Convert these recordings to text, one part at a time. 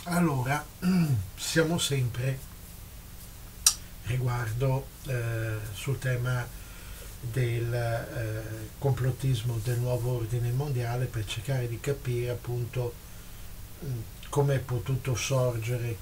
Allora, siamo sempre riguardo sul tema del complottismo del nuovo ordine mondiale per cercare di capire appunto come è potuto sorgere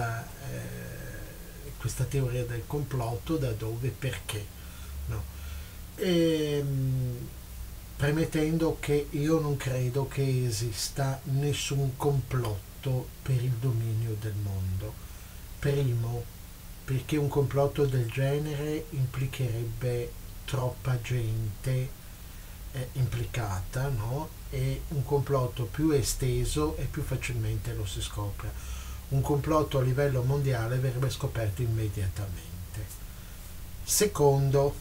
questa teoria del complotto, da dove, perché. No? E, premettendo che io non credo che esista nessun complotto per il dominio del mondo. Primo, perché un complotto del genere implicherebbe troppa gente implicata, no? E un complotto più esteso e più facilmente lo si scopre. Un complotto a livello mondiale verrebbe scoperto immediatamente. Secondo,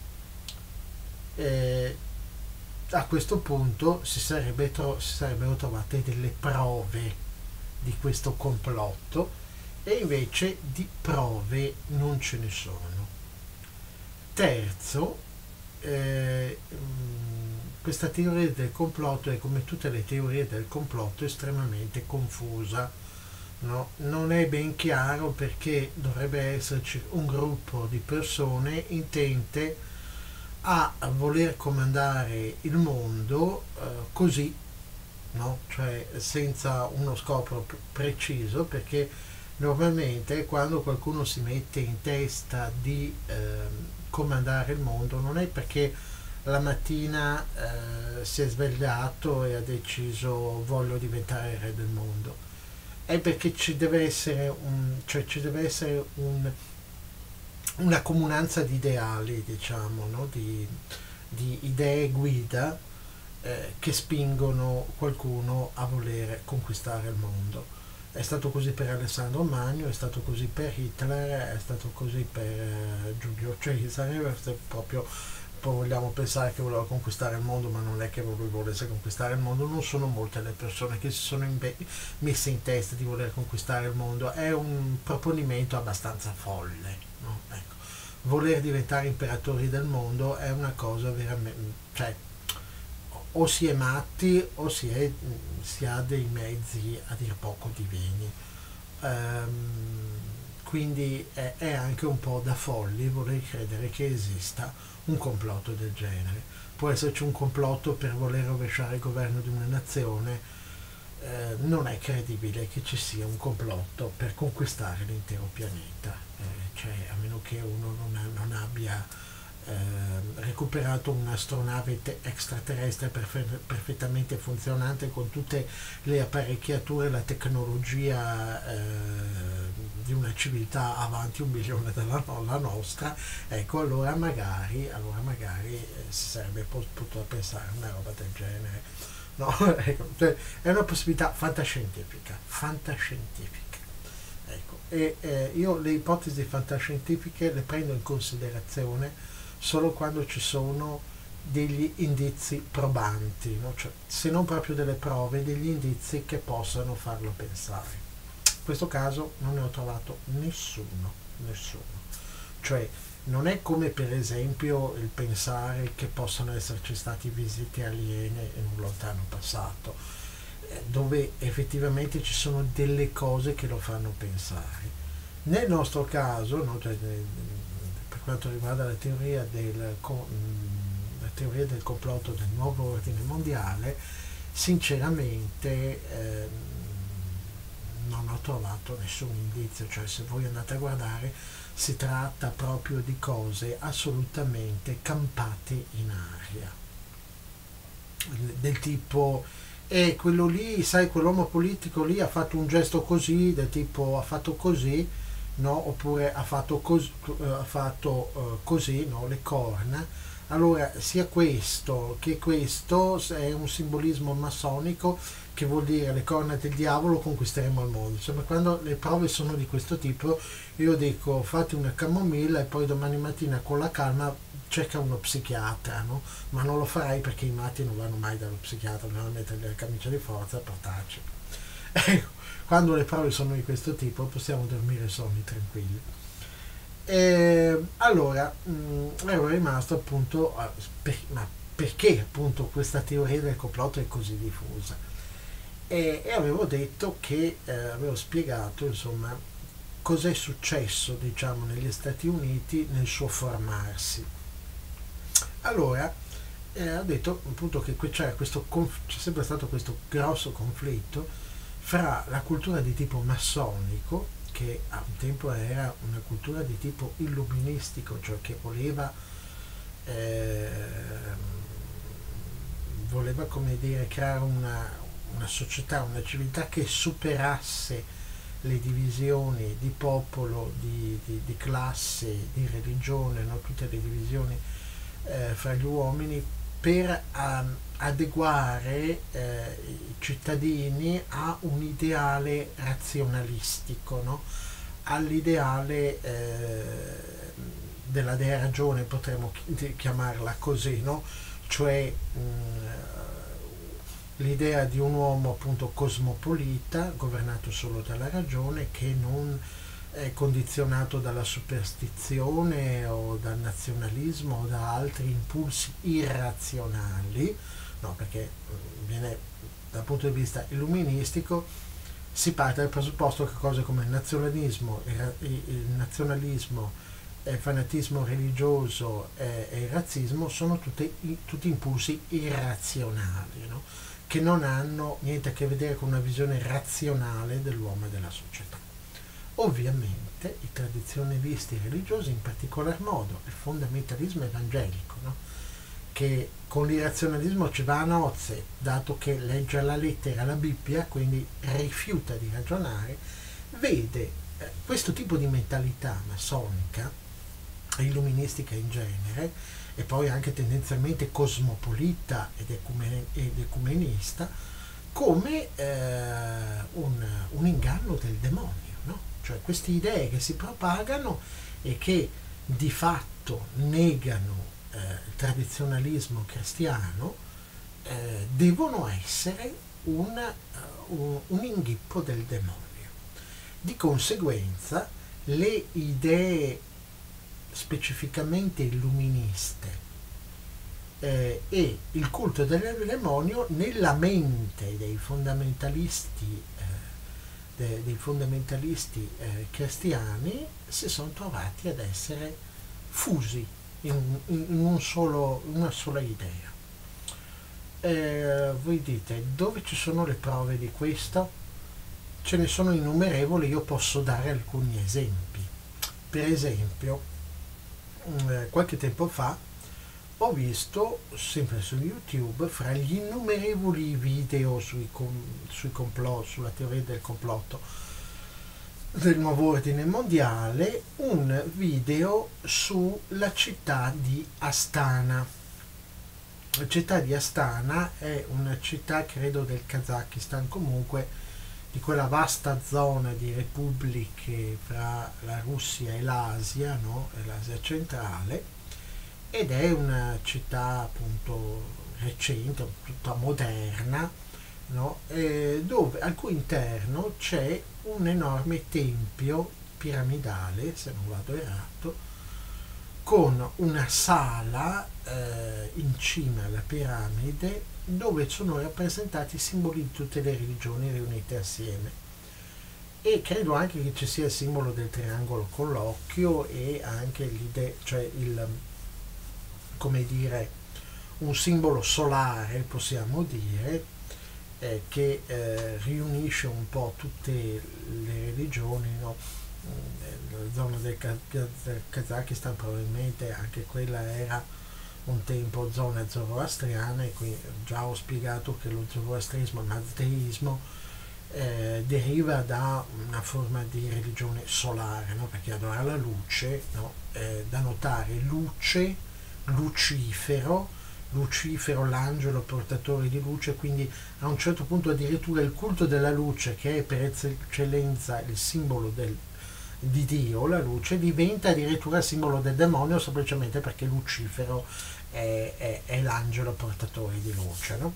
eh, a questo punto si sarebbero trovate delle prove di questo complotto e invece di prove non ce ne sono. Terzo, questa teoria del complotto è, come tutte le teorie del complotto, estremamente confusa. No? Non è ben chiaro perché dovrebbe esserci un gruppo di persone intente a voler comandare il mondo così, no? Cioè senza uno scopo preciso, perché normalmente quando qualcuno si mette in testa di comandare il mondo non è perché la mattina si è svegliato e ha deciso voglio diventare il re del mondo, è perché ci deve essere una comunanza di ideali, diciamo, no? Di idee guida che spingono qualcuno a volere conquistare il mondo. È stato così per Alessandro Magno, è stato così per Hitler, è stato così per Giulio Cesare, proprio vogliamo pensare che voleva conquistare il mondo, ma non è che lui volesse conquistare il mondo. Non sono molte le persone che si sono messe in testa di voler conquistare il mondo, è un proponimento abbastanza folle, no? Ecco. Voler diventare imperatori del mondo è una cosa veramente, cioè, o si è matti o si ha dei mezzi a dir poco divini. Quindi è anche un po' da folli voler credere che esista un complotto del genere. Può esserci un complotto per voler rovesciare il governo di una nazione, non è credibile che ci sia un complotto per conquistare l'intero pianeta, cioè, a meno che uno non abbia recuperato un'astronave extraterrestre perfettamente funzionante con tutte le apparecchiature e la tecnologia di una civiltà avanti 1 milione dalla nostra, ecco, allora magari si sarebbe potuto pensare a una roba del genere. No? Ecco, cioè, è una possibilità fantascientifica. Ecco. E io le ipotesi fantascientifiche le prendo in considerazione solo quando ci sono degli indizi probanti, no? Cioè, se non proprio delle prove, degli indizi che possano farlo pensare. In questo caso non ne ho trovato nessuno. Cioè, non è come per esempio il pensare che possano esserci stati visite aliene in un lontano passato, dove effettivamente ci sono delle cose che lo fanno pensare. Nel nostro caso, no, cioè, per quanto riguarda la teoria del complotto del nuovo ordine mondiale, sinceramente non ho trovato nessun indizio, cioè se voi andate a guardare si tratta proprio di cose assolutamente campate in aria, del tipo e quello lì, sai, quell'uomo politico lì ha fatto un gesto così, del tipo ha fatto così, no? Oppure così, no? Le corna. Allora, sia questo che questo è un simbolismo massonico, che vuol dire le corna del diavolo conquisteremo il mondo. Insomma, quando le prove sono di questo tipo, io dico fate una camomilla e poi domani mattina con la calma cerca uno psichiatra, no? Ma non lo farai perché i matti non vanno mai dallo psichiatra, vanno a mettere la camicia di forza e portarci. Ecco, quando le prove sono di questo tipo possiamo dormire sonni tranquilli. E allora ero rimasto appunto ma perché appunto questa teoria del complotto è così diffusa? e avevo detto che avevo spiegato insomma cos'è successo diciamo negli Stati Uniti nel suo formarsi. Allora ho detto appunto che c'è sempre stato questo grosso conflitto fra la cultura di tipo massonico, che a un tempo era una cultura di tipo illuministico, cioè che eh, voleva come dire creare una società, una civiltà che superasse le divisioni di popolo, di classe, di religione, no? Tutte le divisioni fra gli uomini per adeguare i cittadini a un ideale razionalistico, no? All'ideale della dea ragione, potremmo chiamarla così, no? Cioè l'idea di un uomo appunto cosmopolita, governato solo dalla ragione, che non è condizionato dalla superstizione o dal nazionalismo o da altri impulsi irrazionali, no, perché viene dal punto di vista illuministico si parte dal presupposto che cose come il nazionalismo, il fanatismo religioso e il razzismo sono tutti impulsi irrazionali, no? Che non hanno niente a che vedere con una visione razionale dell'uomo e della società. Ovviamente i tradizionalisti religiosi, in particolar modo il fondamentalismo evangelico, no? Che con l'irrazionalismo ci va a nozze, dato che legge alla lettera la Bibbia, quindi rifiuta di ragionare, vede questo tipo di mentalità massonica, illuministica in genere, e poi anche tendenzialmente cosmopolita ed ecumenista, come un inganno del demonio, no? Cioè queste idee che si propagano e che di fatto negano il tradizionalismo cristiano devono essere un inghippo del demonio. Di conseguenza le idee specificamente illuministe e il culto del demonio nella mente dei fondamentalisti cristiani si sono trovati ad essere fusi in una sola idea. Voi dite, dove ci sono le prove di questo? Ce ne sono innumerevoli, io posso dare alcuni esempi. Per esempio, qualche tempo fa ho visto, sempre su YouTube, fra gli innumerevoli video sulla teoria del complotto del nuovo ordine mondiale, un video sulla città di Astana. La città di Astana è una città, credo, del Kazakistan, comunque di quella vasta zona di repubbliche fra la Russia e l'Asia, no? E l'Asia centrale, ed è una città appunto recente, tutta moderna, no? Dove al cui interno c'è un enorme tempio piramidale, se non vado errato, con una sala in cima alla piramide dove sono rappresentati i simboli di tutte le religioni riunite assieme, e credo anche che ci sia il simbolo del triangolo con l'occhio e anche l'idea, cioè come dire, un simbolo solare, possiamo dire, che riunisce un po' tutte le religioni, no? La zona del Kazakistan probabilmente anche quella era un tempo zona zoroastriana, e qui già ho spiegato che lo zoroastrismo, il mazdeismo, deriva da una forma di religione solare, no? Perché adora la luce, no? Da notare luce, Lucifero, l'angelo portatore di luce, quindi a un certo punto addirittura il culto della luce, che è per eccellenza il simbolo di Dio, la luce, diventa addirittura il simbolo del demonio, semplicemente perché Lucifero è l'angelo portatore di luce, no?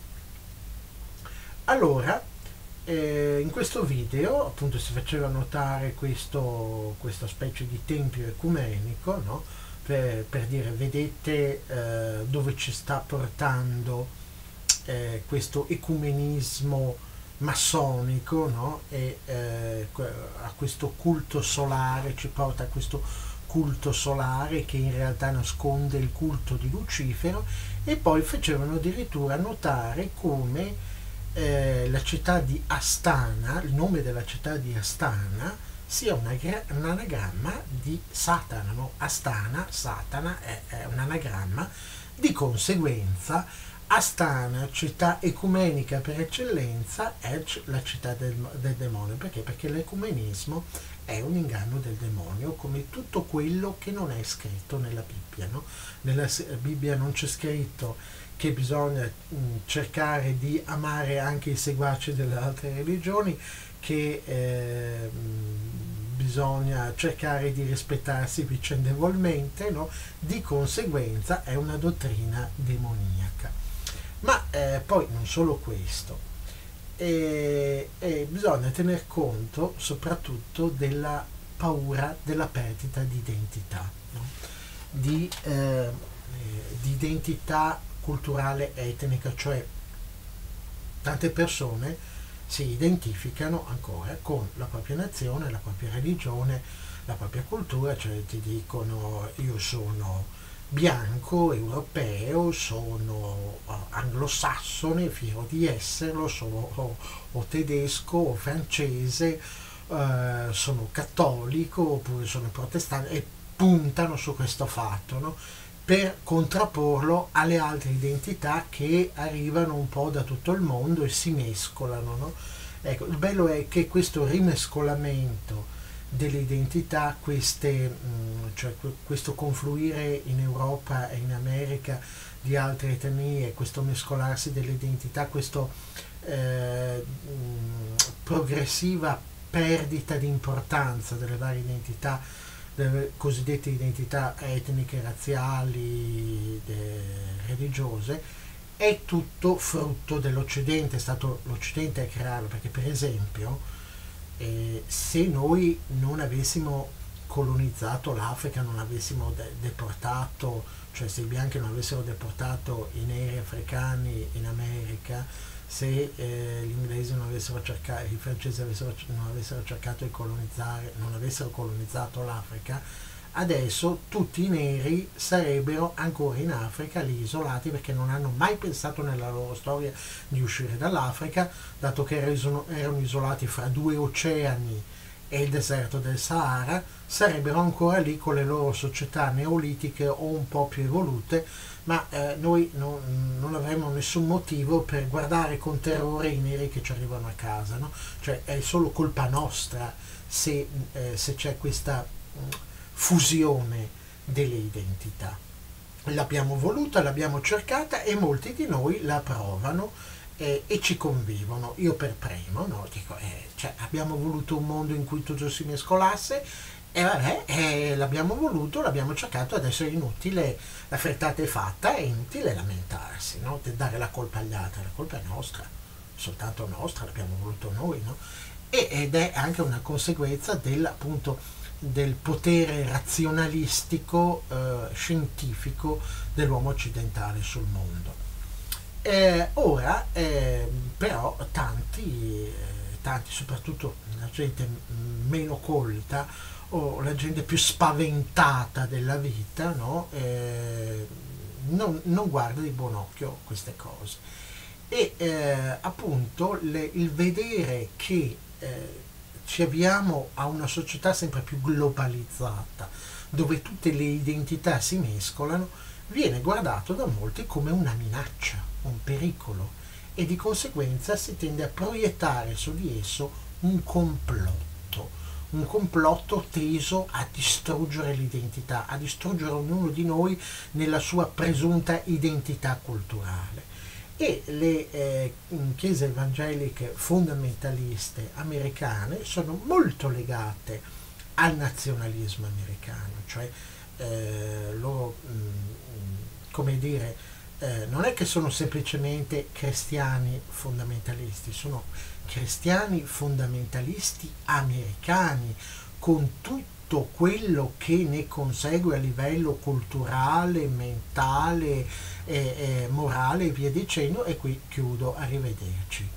Allora, in questo video appunto si faceva notare questa specie di tempio ecumenico, no? Per dire, vedete dove ci sta portando questo ecumenismo massonico, no? E a questo culto solare, ci porta a questo culto solare che in realtà nasconde il culto di Lucifero, e poi facevano addirittura notare come la città di Astana, il nome della città di Astana, sia un anagramma di Satana, no? Astana, Satana è un anagramma, di conseguenza Astana, città ecumenica per eccellenza, è la città del demonio. Perché? Perché l'ecumenismo è un inganno del demonio, come tutto quello che non è scritto nella Bibbia, no? Nella Bibbia non c'è scritto che bisogna cercare di amare anche i seguaci delle altre religioni, che bisogna cercare di rispettarsi vicendevolmente, no? Di conseguenza è una dottrina demoniaca. Ma poi non solo questo, bisogna tener conto soprattutto della paura della perdita di identità, no? Di identità culturale etnica, cioè tante persone si identificano ancora con la propria nazione, la propria religione, la propria cultura, cioè ti dicono io sono bianco, europeo, sono anglosassone, fiero di esserlo, sono o tedesco o francese, sono cattolico oppure sono protestante, e puntano su questo fatto, no? Per contrapporlo alle altre identità che arrivano un po' da tutto il mondo e si mescolano, no? Ecco, il bello è che questo rimescolamento delle identità, cioè questo confluire in Europa e in America di altre etnie, questo mescolarsi delle identità, questa progressiva perdita di importanza delle varie identità, delle cosiddette identità etniche, razziali, religiose, è tutto frutto dell'Occidente. È stato l'Occidente a crearlo, perché per esempio se noi non avessimo colonizzato l'Africa, non avessimo deportato, cioè se i bianchi non avessero deportato i neri africani in America, se gli inglesi non avessero cercato, i francesi non avessero cercato di colonizzare, non avessero colonizzato l'Africa, adesso tutti i neri sarebbero ancora in Africa, lì isolati, perché non hanno mai pensato nella loro storia di uscire dall'Africa, dato che erano isolati fra due oceani e il deserto del Sahara, sarebbero ancora lì con le loro società neolitiche o un po' più evolute, ma noi non avremmo nessun motivo per guardare con terrore i neri che ci arrivano a casa, no? Cioè è solo colpa nostra se c'è questa fusione delle identità. L'abbiamo voluta, l'abbiamo cercata e molti di noi la provano e ci convivono. Io per primo, no? Dico, cioè, abbiamo voluto un mondo in cui tutto si mescolasse, e vabbè, l'abbiamo voluto, l'abbiamo cercato, adesso è inutile, la frittata è fatta, è inutile lamentarsi, no? Dare la colpa agli altri, la colpa è nostra, soltanto nostra, l'abbiamo voluto noi, no? Ed è anche una conseguenza del potere razionalistico, scientifico dell'uomo occidentale sul mondo. Ora però tanti, soprattutto la gente meno colta o la gente più spaventata della vita, no? Non guarda di buon occhio queste cose. E appunto il vedere che ci avviamo a una società sempre più globalizzata, dove tutte le identità si mescolano, viene guardato da molti come una minaccia, un pericolo, e di conseguenza si tende a proiettare su di esso un complotto teso a distruggere l'identità, a distruggere ognuno di noi nella sua presunta identità culturale. E le chiese evangeliche fondamentaliste americane sono molto legate al nazionalismo americano, cioè loro, come dire, non è che sono semplicemente cristiani fondamentalisti, sono cristiani fondamentalisti americani, con tutto quello che ne consegue a livello culturale, mentale, morale e via dicendo. E qui chiudo, arrivederci.